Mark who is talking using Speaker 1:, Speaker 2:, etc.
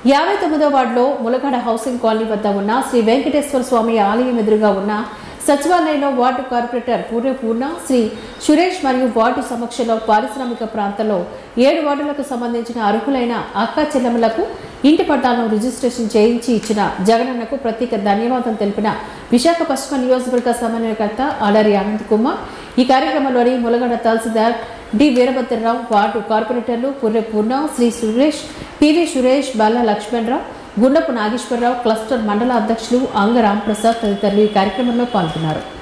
Speaker 1: 59వ వార్డులో ములగడ housing colony వద్ద ఉన్న శ్రీ వెంకటేశ్వర స్వామి ఆలయం ఎదురుగా ఉన్న సచివాలయంలో వార్డు కార్పొరేటర్ పూర్ణ శ్రీ సురేష్ మరియు వార్డు సమక్షంలో పారిశ్రామిక ప్రాంతంలో 7 వార్డులకు సంబంధించిన అర్హులైన అక్క చెల్లెమ్మలకు ఇంటి పట్టాలను రిజిస్ట్రేషన్ చేయించి ఇచ్చిన జగనన్నకు ప్రత్యేక ధన్యవాదాలు తెలిపిన విశాఖ పశ్చిమ నియోజకవర్గ సమన్వయకర్త ఆడారి ఆనంద్ కుమార్ ఈ కార్యక్రమంలోని ములగడ తహసీల్దార్ డి వీరభద్రరావు వార్డు కార్పొరేటర్లు పూర్ణ శ్రీ సురేష్ పివి సురేష్ బాల లక్ష్మణరావు గుండపు నాగేశ్వరరావు క్లస్టర్ మండల అధ్యక్షులు అంగ రాంప్రసాద్ తదితరులు ఈ కార్యక్రమంలో పాల్గొన్నారు.